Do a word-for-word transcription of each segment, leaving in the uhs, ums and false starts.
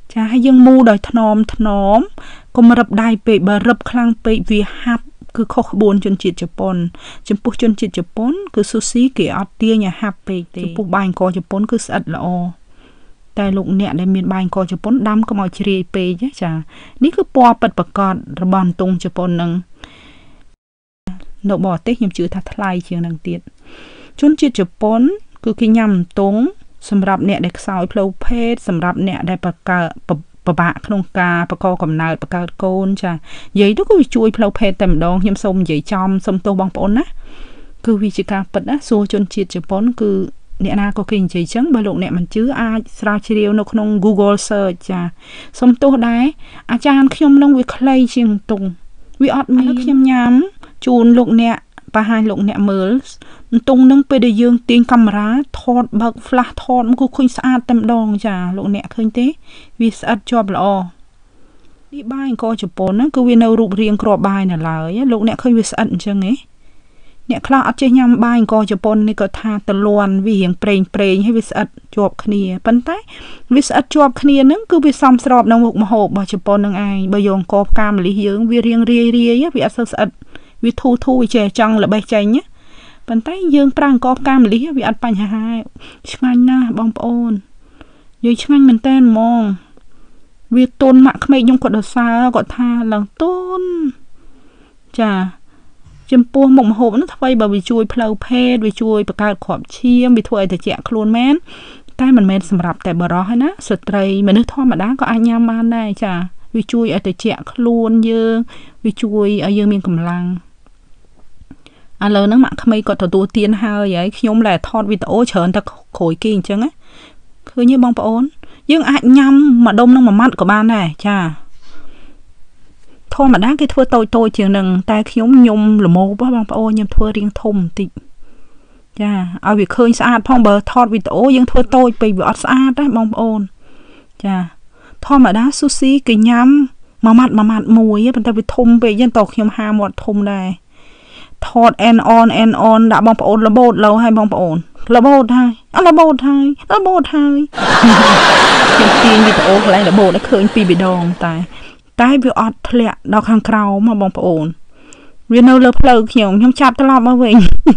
ចាហើយយើងមូដោយថ្នមថ្នមកុំរឹបដៃពេកបើរឹបខ្លាំងពេកវាហាប់គឺខុសក្បួនជនជាតិជប៉ុនចំពោះជនជាតិជប៉ុនគឺស៊ូស៊ីគេអត់ទាញឲ្យហាប់ពេកទេចំពោះបាយអង្គជប៉ុនគឺស្អិតល្អតែលោកអ្នកដែលមានបាយអង្គជប៉ុនដាំកុំឲ្យជ្រាយពេកចានេះគឺពណ៌ពិតប្រាកដរបស់អន្ទង់ជប៉ុននឹងនៅបរទេសខ្ញុំជឿថាថ្លៃជាងនឹងទៀតជនជាតិជប៉ុនគឺគេញ៉ាំអន្ទង់សម្រាប់អ្នកដែលខ្សោយផ្លូវភេទសម្រាប់អ្នកដែលបកើពិបាកក្នុងការបកកំណើតបកើតកូនចានិយាយទៅគឺវាជួយផ្លូវភេទតែម្ដងខ្ញុំសូមនិយាយចំសូមទោសបងប្អូនណាគឺវាជាការពិតណាសួរជនជាតិជប៉ុនគឺអ្នកណាក៏គេនិយាយចឹងបើលោកអ្នកមិនជឿអាចស្រាវជ្រាវនៅក្នុង Google Search ចាសូមទោសដែរអាចារ្យខ្ញុំនឹងវាខ្លីជាងអន្ទង់វាអត់មានខ្ញុំញ៉ាំជូនលោកអ្នកបង្ហាញលោកអ្នកមើលអន្ទង់នឹងពេលដែលយើងទាញកាមេរ៉ាថតបើក flash ថតមកគឺឃើញស្អាតតែម្ដងចាលោកអ្នកឃើញទេវាស្អិតជាប់ល្អនេះបាយអង្គជប៉ុនណាគឺវានៅរូបរាងគ្រាប់បាយនៅឡើយលោកអ្នកឃើញវាស្អិតអញ្ចឹងហ៎អ្នកខ្លះអត់ចេះញ៉ាំបាយអង្គជប៉ុននេះក៏ថាតលន់វារៀងប្រេងប្រេងហើយវាស្អិតជាប់គ្នាប៉ុន្តែវាស្អិតជាប់គ្នាហ្នឹងគឺវាសមស្របនឹងមុខម្ហូបរបស់ជប៉ុននឹងឯងបើយកអង្គផ្កាម្លិះយើងវារៀងរាយរាយវាអត់សូវស្អិតវាធូរធូរវាចេះចង់ល្បេះចេញណាប៉ុន្តែយើងប្រើអង្គផ្កាម្លិះវាអត់បញ្ហាឆ្ងាញ់ណាស់បងប្អូននិយាយឆ្ងាញ់មែនតើហ្មងវាទុនម៉ាក់ក្មេកខ្ញុំក៏ដសើគាត់ថាឡើងទុនចាចំពោះមុខម្ហូបនោះថ្មីបើវាជួយផ្លូវភេទវាជួយបង្កើតគ្រាប់ឈាមវាធ្វើឲ្យត្រជាក់ខ្លួនមែនតែមិនមែនសម្រាប់តែបរិសុទ្ធណាស្ត្រីមនុស្សធម្មតាក៏អាចញ៉ាំបានដែរចាវាជួយឲ្យត្រជាក់ខ្លួនយើងវាជួយឲ្យយើងមានកម្លាំងឥឡូវហ្នឹងម៉ាក់ក្មេកគាត់ទទួលទានហើយហើយខ្ញុំលែថតវីដេអូច្រើនតែក្រួយគេអញ្ចឹងណាឃើញទេបងប្អូនយើងអាចញ៉ាំមួយដុំនឹងមួយម៉ាត់ក៏បានដែរចាធម្មតាគេធ្វើតូចតូចជាងនឹងតែខ្ញុំញុំល្មោបបងប្អូនខ្ញុំធ្វើរាងធំបន្តិចចាឲ្យវាឃើញស្អាតផងបើថតវីដេអូយើងធ្វើតូចពេកវាអត់ស្អាតទេបងប្អូនចាធម្មតាស៊ូស៊ីគេញ៉ាំមួយម៉ាត់មួយម៉ាត់មួយប៉ុន្តែវាធំពេកយ៉ាងតខ្ញុំហាមាត់ធំដែរថត end on end on ដាក់បងប្អូនរបូតលោឲ្យបងប្អូនរបូតហើយអត់របូតហើយរបូតហើយខ្ញុំទាញវីដេអូកន្លែងរបូតឲ្យឃើញពីរដងតែតែវាអត់ធ្លាក់ដល់ខាងក្រោមមកបងប្អូនវានៅលើផ្លូវខ្ញុំខ្ញុំចាប់ត្រឡប់មកវិញ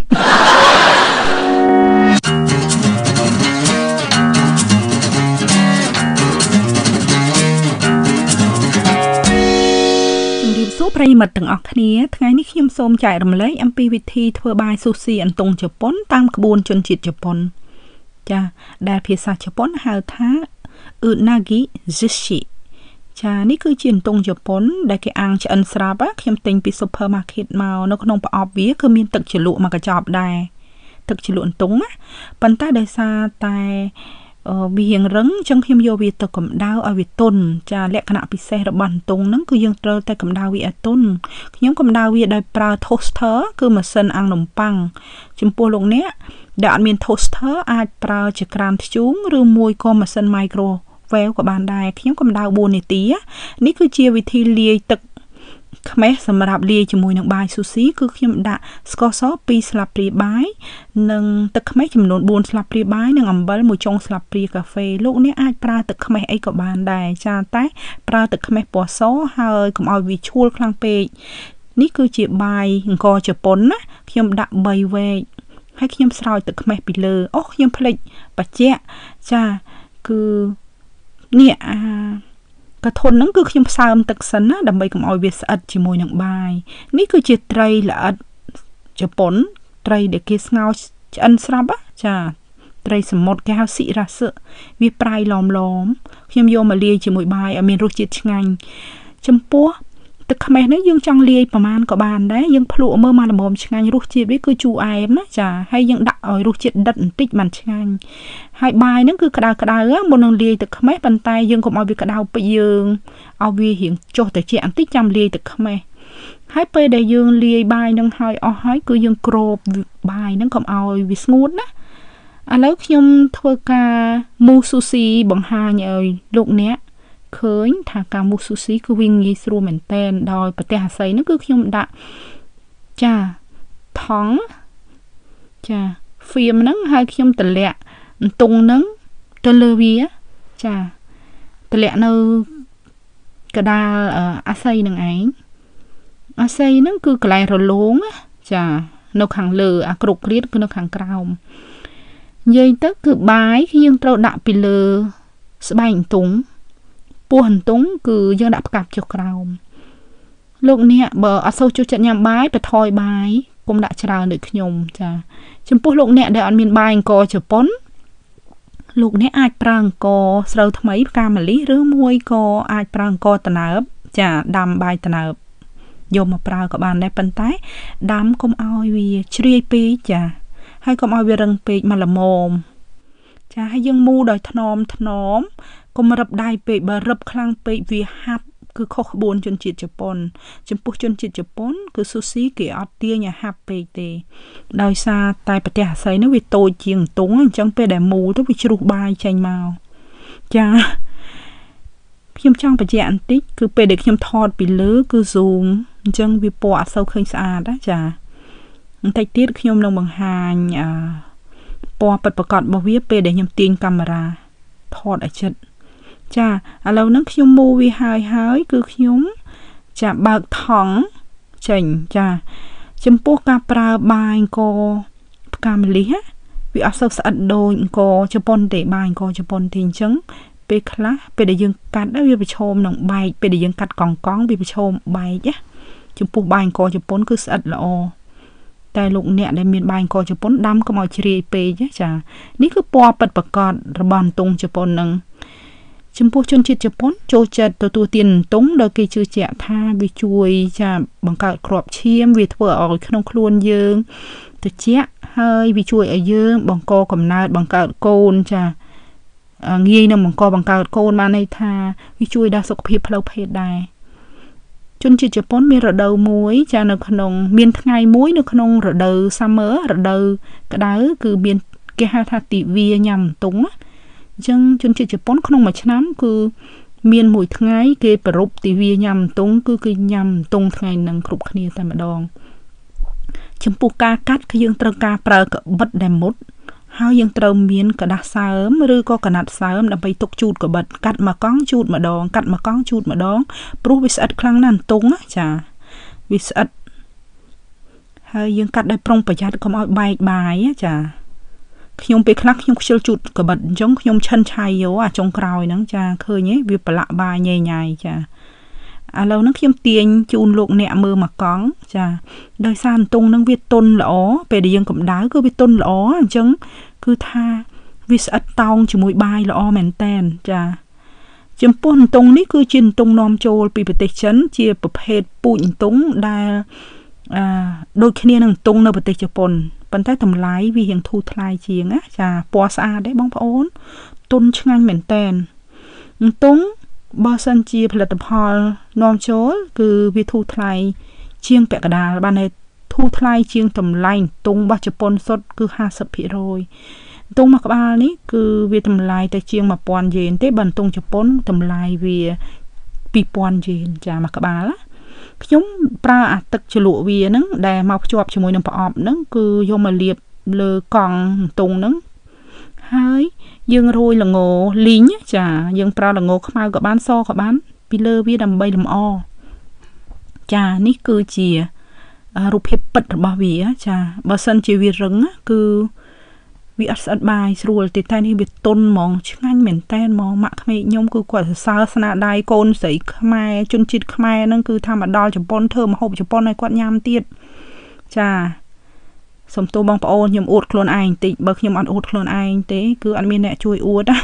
ប្រិយមិត្តទាំងអស់គ្នាថ្ងៃនេះខ្ញុំសូមចែករំលែកអំពីវិធីធ្វើបាយស៊ូស៊ីអន្ទង់ជប៉ុនតាមក្បួនជនជាតិជប៉ុនចាដែលភាសាជប៉ុនហៅថាអ៊ឺណាហ្គីស៊ូស៊ីចានេះគឺជាអន្ទង់ជប៉ុនដែលគេអាំងឆ្អិនស្រាប់ខ្ញុំទិញពី supermarket មកនៅក្នុងប្រអប់វាគឺមានទឹកជ្រលក់មួយកញ្ចប់ដែរទឹកជ្រលក់អន្ទង់ណាប៉ុន្តែដោយសារតែវារៀងរឹងអញ្ចឹងខ្ញុំយកវាទៅកម្ដៅឲ្យវាទន់ចាលក្ខណៈពិសេសរបស់អន្ទង់ហ្នឹងគឺយើងត្រូវតែកម្ដៅវាឲ្យទន់ខ្ញុំកម្ដៅវាដោយប្រើ toaster គឺម៉ាស៊ីនអាំងនំប៉័ងចំពោះលោកអ្នកដែលអត់មាន toaster អាចប្រើជាក្រានធ្យូងឬមួយក៏ម៉ាស៊ីន microwave ក៏បានដែរខ្ញុំកម្ដៅបួននាទីនេះគឺជាវិធីលាយទឹកខ្មេះសម្រាប់លាយជាមួយនឹងបាយស៊ូស៊ីគឺខ្ញុំដាក់ស្ករសពីរស្លាបព្រាបាយនិងទឹកខ្មេះចំនួនបួនស្លាបព្រាបាយនិងអំបិលមួយចុងស្លាបព្រាកាហ្វេលោកអ្នកអាចប្រើទឹកខ្មេះអីក៏បានដែរចាតែប្រើទឹកខ្មេះពណ៌សហើយកុំឲ្យវាឆួលខ្លាំងពេកនេះគឺជាបាយអង្គជប៉ុនណាខ្ញុំដាក់បីវែកហើយខ្ញុំស្រោចទឹកខ្មេះពីលើអូខ្ញុំភ្លេចបច្ចៈចាគឺនេះអាកធន់ហ្នឹងគឺខ្ញុំផ្សើមទឹកសិនណាដើម្បីកុំឲ្យវាស្អិតជាមួយនឹងបាយនេះគឺជាត្រីល្អិតជប៉ុនត្រីដែលគេស្ងោរឆ្អិនស្រាប់ចាត្រីសមុទ្រគេហៅស៊ីរ៉ាសឹវាប្រៃឡមឡមខ្ញុំយកមកលាយជាមួយបាយឲ្យមានរសជាតិឆ្ងាញ់ចំពោះទឹកខ្មេះនេះយើងចង់លាយប្រមាណក៏បានដែរយើងភ្លក់មើលមកល្មមឆ្ងាញ់រសជាតិវាគឺជូរអែមណាចាហើយយើងដាក់ឲ្យរសជាតិដិតបន្តិចបានឆ្ងាញ់ហើយបាយហ្នឹងគឺក្តៅក្តៅមុននឹងលាយទឹកខ្មេះប៉ុន្តែយើងកុំឲ្យវាក្តៅពេកយើងឲ្យវារៀងចុះត្រជាក់បន្តិចចាំលាយទឹកខ្មេះហើយពេលដែលយើងលាយបាយហ្នឹងហើយអស់ហើយគឺយើងគ្របបាយហ្នឹងកុំឲ្យវាស្ងួតណាឥឡូវខ្ញុំធ្វើការមូស៊ូស៊ីបង្ហាញឲ្យលោកអ្នកឃើញថាការមូស៊ូស៊ីគឺវាងាយស្រួលមែនតើដោយប្រទេសអាស័យហ្នឹងគឺខ្ញុំដាក់ចាថង់ចាហ្វៀមហ្នឹងហើយខ្ញុំតម្លាក់អន្ទង់ហ្នឹងទៅលើវាចាตะเละនៅកដាលអាស័យនឹងឯងអាស័យហ្នឹងគឺកន្លែងរលោងចានៅខាងលើអាក្រុកគ្រៀតគឺនៅខាងក្រោមនិយាយទៅគឺបាយយើងត្រូវដាក់ពីលើស្បែកអន្ទង់ពោះអន្ទង់គឺយើងដាក់ផ្កាប់ចុះក្រោមលោកអ្នកបើអត់សូវចូលចិត្តញ៉ាំបាយទៅថយបាយកុំដាក់ច្រើនដូចខ្ញុំចាចំពោះលោកអ្នកដែលអត់មានបាយអង្គជប៉ុនលោកអ្នកអាចប្រើអង្គស្រូវថ្មីផ្កាម្លិះឬមួយក៏អាចប្រើអង្គត្នោតចាដាំបាយត្នោតយកមកប្រើក៏បានដែរប៉ុន្តែដាំកុំឲ្យវាជ្រាយពេកចាហើយកុំឲ្យវារឹងពេកមកល្មមចាហើយយើងមូលដោយថ្នមថ្នមកុំរឹបដៃពេកបើរឹបខ្លាំងពេកវាហាប់គឺខុសក្បួនជនជាតិជប៉ុនចំពោះជនជាតិជប៉ុនគឺស៊ូស៊ីគេអត់ទាញឲ្យហាប់ពេកទេដោយសារតែប្រទេសអាស័យនោះវាតូចជាងទង់អញ្ចឹងពេលដែលមូលទៅវាជ្រុះបាយចេញមកចាខ្ញុំចង់បញ្ជាក់បន្តិចគឺពេលដែលខ្ញុំថតពីលើគឺ zoom អញ្ចឹងវាពណ៌អត់សូវឃើញស្អាតណាចាបន្តិចទៀតខ្ញុំនឹងបង្ហាញអឺពណ៌ពិតប្រាកដរបស់វាពេលដែលខ្ញុំទាញកាមេរ៉ាថតឲ្យជិតចាឥឡូវហ្នឹងខ្ញុំមូវាហើយហើយគឺខ្ញុំចាបើកថង់ចេញចាចំពោះការប្រើបាយអង្គផ្កាម្លិះវាអត់សូវស្អិតដូចអង្គជប៉ុនទេបាយអង្គជប៉ុនទេអញ្ចឹងពេលខ្លះពេលដែលយើងកាត់វាប្រឈមនឹងបែកពេលដែលយើងកាត់កង់កង់វាប្រឈមបែកណាចំពោះបាយអង្គជប៉ុនគឺស្អិតល្អតែលោកអ្នកដែលមានបាយអង្គជប៉ុនដាំកុំឲ្យជ្រាយពេកចានេះគឺពណ៌ពិតប្រាកដរបស់អន្ទង់ជប៉ុននឹងចំពោះជនជាតិជប៉ុនចូលចិត្តទទួលទានអន្ទង់ដោយគេជឿជាក់ថាវាជួយចាបង្កើតគ្រាប់ឈាមវាធ្វើឲ្យក្នុងខ្លួនយើងត្រជាក់ហើយវាជួយឲ្យយើងបង្កកំណើតបង្កើតកូនចាងាយនឹងបង្កបង្កើតកូនបានន័យថាវាជួយដល់សុខភាពផ្លូវភេទដែរជនជាតិជប៉ុនមានរដូវមួយចានៅក្នុងមានថ្ងៃមួយនៅក្នុងរដូវ summer រដូវក្តៅគឺមានគេហៅថាទិវាញ៉ាំអន្ទង់ណាអញ្ចឹងជនជាតិជប៉ុនក្នុងមួយឆ្នាំគឺមានមួយថ្ងៃគេប្រពៃទិវាញ៉ាំអន្ទង់គឺគេញ៉ាំអន្ទង់ថ្ងៃនឹងគ្រប់គ្នាតែម្ដងចំពោះការកាត់គឺយើងត្រូវការប្រើកបិតដែលមុតហើយយើងត្រូវមានកដាស់សើមឬក៏កណាត់សើមដើម្បីទុកជូតកបិតកាត់មួយកង់ជូតម្ដងកាត់មួយកង់ជូតម្ដងព្រោះវាស្អិតខ្លាំងណាស់អន្ទង់ចាវាស្អិតហើយយើងកាត់ដោយប្រុងប្រយ័ត្នកុំឲ្យបែកបាយចាខ្ញុំពេលខ្លះខ្ញុំខ្ជិលជូតកបិតអញ្ចឹងខ្ញុំឈិនឆៃយកអាចុងក្រោយហ្នឹងចាឃើញទេវាប្រឡាក់បាយញ៉ៃញ៉ៃចាឥឡូវហ្នឹងខ្ញុំទាញជូនលោកអ្នកមើលមួយកង់ចាដោយសារអន្ទង់ហ្នឹងវាទន់ល្អពេលដែលយើងកម្ដៅគឺវាទន់ល្អអញ្ចឹងគឺថាវាស្អិតតោងជាមួយបាយល្អមែនតែនចាចំពោះអន្ទង់នេះគឺជាអន្ទង់នាំចូលពីប្រទេសចិនជាប្រភេទពូជអន្ទង់ដែលអឺដូចគ្នានឹងអន្ទង់នៅប្រទេសជប៉ុនប៉ុន្តែតម្លៃវារៀងធូរថ្លៃជាងណាចាពណ៌ស្អាតទេបងប្អូនទន់ឆ្ងាញ់មែនតែនអន្ទង់បើសិនជាផលិតផលនាំចូលគឺវាធូរថ្លៃជាងពាក់កណ្ដាលបានតែធូរថ្លៃជាងតម្លៃអន្ទង់របស់ជប៉ុនសុទ្ធគឺ ห้าสิบភាគរយ អន្ទង់មួយក្បាលនេះគឺវាតម្លៃទៅជាង một nghìn យេនទេបើអន្ទង់ជប៉ុនតម្លៃវា ពីរពាន់ យេនចាមួយក្បាលខ្ញុំប្រើអាទឹកជ្រលក់វាហ្នឹងដែលមកភ្ជាប់ជាមួយនឹងប្រអប់ហ្នឹងគឺយកមកលាបលើកង់អន្ទង់ហ្នឹងហើយយើងរោយល្ងលីងចាយើងប្រើល្ងខ្មៅក៏បានសក៏បានពីលើវាដើម្បីលម្អចានេះគឺជារូបភាពពិតរបស់វាចាបើសិនជាវារឹងគឺវាអត់ស្អិតបាយស្រួលទេតែនេះវាទន់ហ្មងឆ្ងាញ់មែនតែនហ្មងម៉ាក់ក្មេកខ្ញុំគឺគាត់សរសើរស្នាដៃកូនស្រីខ្មែរជនជាតិខ្មែរហ្នឹងគឺថាមកដល់ជប៉ុនធ្វើម្ហូបជប៉ុនឲ្យគាត់ញ៉ាំទៀតចាសូមទោសបងប្អូនខ្ញុំអួតខ្លួនឯងតិចបើខ្ញុំអត់អួតខ្លួនឯងទេគឺអត់មានអ្នកជួយអួតណា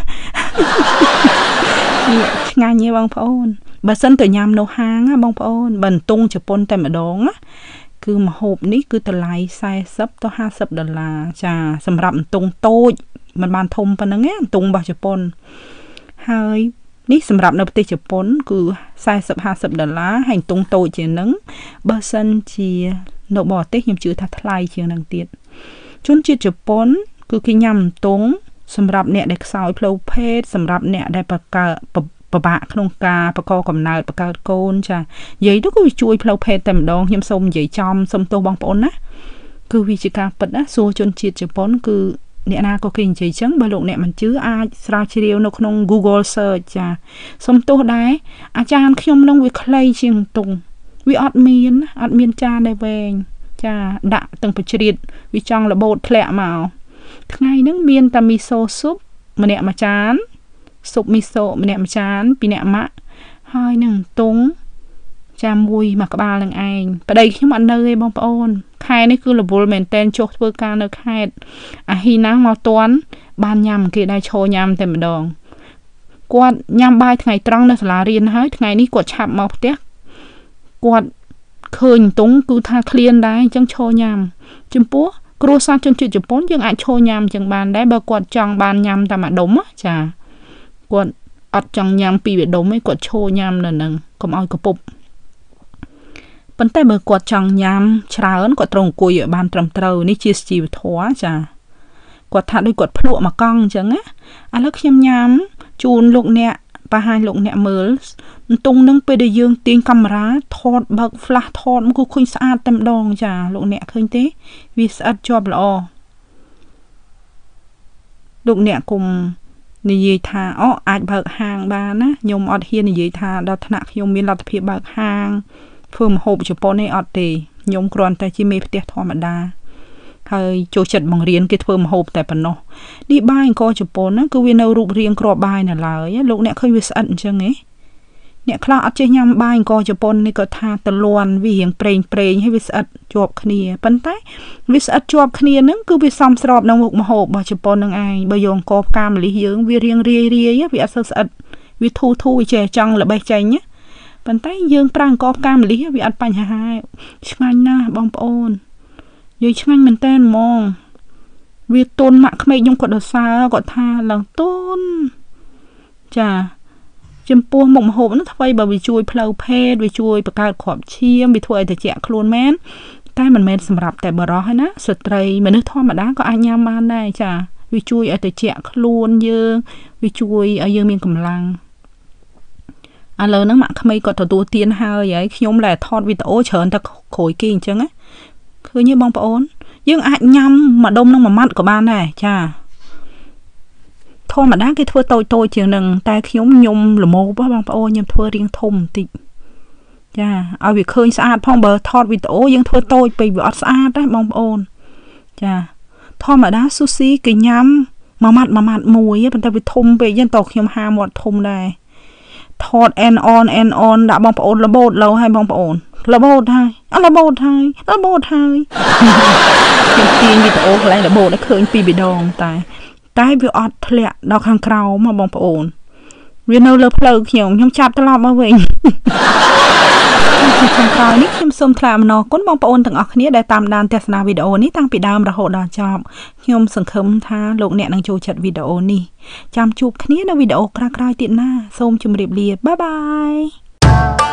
ឆ្ងាញ់ទេបងប្អូនបើសិនទៅញ៉ាំនៅហាងណាបងប្អូនបើអន្ទង់ជប៉ុនតែម្ដងណាគឺម្ហូបនេះគឺតម្លៃ สี่สิบ ទៅ ห้าสิบ ដុល្លារចាសម្រាប់អន្ទង់តូចមិនបានធំប៉ុណ្ណឹងទេអន្ទង់របស់ជប៉ុនហើយនេះសម្រាប់នៅប្រទេសជប៉ុនគឺ สี่สิบ ห้าสิบ ដុល្លារហើយអន្ទង់តូចជាងហ្នឹងបើសិនជានៅបរទេសខ្ញុំជឿថាថ្លៃជាងហ្នឹងទៀតជនជាតិជប៉ុនគឺគេញ៉ាំអន្ទង់សម្រាប់អ្នកដែលខ្សោយផ្លូវភេទសម្រាប់អ្នកដែលបកកើតពិបាកក្នុងការបង្កកំណើតបង្កើតកូនចានិយាយទៅគឺវាជួយផ្លូវភេទតែម្ដងខ្ញុំសូមនិយាយចំសូមទោសបងប្អូនណាគឺវាជាការពិតណាសួរជនជាតិជប៉ុនគឺ nè na có kinh chỉ chứng bởi lục nè mình chứ ai ra chỉ điều nó không Google search cha xong tôi đấy à cha khi ông nông việc clay chieng tùng vì admin admin cha này về cha đã từng phải chỉ vì trong là bột lẹ màu ngày nước miên ta miso súp mà nè mà chán súp miso mà nè mà chán vì nè mạ hai nâng túng cha mùi mà các ba lần anh và đây khi mà nơi bông ôn khai này cứ là vô mền tên chốt vừa ca nơi khai à hi nắng mau toán ban nhầm kia đây cho nhầm thêm một đồng quạt nhầm bài ngày trăng là riêng hết ngày ní quạt chạm màu tiếc quạt khơi túng cứ tha clean đấy chẳng cho nhầm chim púa cua sa chân chữ chữ bốn nhưng ai cho nhầm chẳng bàn đấy bao quạt trăng ban nhầm ta mà đúng á chà quạt ọt chẳng nhầm pi bị đúng mấy quạt cho nhầm là nâng còn ai có bụng vấn đề bởi quạt chẳng nhằm trả ơn quạt trồng cùi ở bàn trầm trầu ní chia chìu thóa chà quạt thật đôi quạt phlộ mà cong chẳng á à lúc khiêm nhằm chùn lụng nẹ và hai lụng nẹ mớ tung nâng bê đời dương tiếng camera thọt bậc flash thọt một khuyên xa tâm đong chà lụng nẹ khuyên tế vì sát job lọ lụng nẹ cùng nì dì thà ó ạch bậc hàng bà ná nhôm ọt hiên nì dì thà đào thạ nhôm miên lọt phía bậc hàng phương hộp cho bọn này ọt thì nhóm còn tại chỉ mê tiết thoa mà đa hơi chỗ chật bằng riêng cái phương hộp tại phần nó đi bài coi cho bọn nó cứ viên đâu rụp riêng cọ bài này là lúc nè khơi biết ẩn chăng ấy nè khla ọt chơi nhầm bài coi cho bọn này có tha tờ loan vì hiện preng preng hay biết ẩn chọp khnia bắn tay biết ẩn chọp khnia nó cứ biết xong sọp nông một mà hộp mà cho bọn nó ai bây giờ có cam lý dưỡng vì riêng riêng riêng á vì ẩn ẩn vì thu thu chè chăng là bay chanh nhá bàn tay dương prang có cam lý vì ăn bánh hai chăng na bông ôn rồi chăng mình tên mong vì tôn mạng mấy nhung quật ở xa gọi tha là tôn chà chim pua mộng hộp nó thay bởi vì chui plau phe vì chui bạc cát khọp chiêm vì thôi thì chẹn luôn men tay mình men sầm rạp tại bờ đó hay ná sợi trai mà nước thon mà đá có ai nham man này chà vì chui ở tại chẹn luôn dương vì chui ở dương miền cầm lăng à lời nó mặc mấy có tổ tiên hơi vậy khi ông là thọt vì tổ chởn ta khối kinh chứ ấy cứ như bông ôn nhưng ai nhâm mà đông nó mà mặn của ban này chà thôi mà đá cái thua tôi tôi chừng đừng ta khi ông nhung là mô bác bông ôn nhưng thua riêng thùng tị chà ở việc khơi xa phong bờ thọt vì tổ nhưng thua tôi bị vợ xa đấy bông ôn chà thôi mà đá sushi cái nhâm mà mặn mà mặn mùi á, ta bị thùng về dân tộc khi ông hà một thùng này thọt and on and on đã bong ôn là bột lâu hay bong ôn là bột hai à là bột hai là bột hai tiền tiền vì tổ lại là bột đã khơi pi bị đòn tại tại vì ọt lẹ đọc hàng cào mà bong ôn vì đâu lớp lâu kiểu nhom chạp ta làm bao vậy hàng cào nít nhom xôm thảm nó cũng bong ôn từng ở khía để tam đàn test na video ní tăng bị đam ra hộ đàn chạm nhom sừng khấm tha lục nẹt đang trôi chặt video ní chăm chụp khía nó video crack crack tiện na xôm chùm điệp liệt bye bye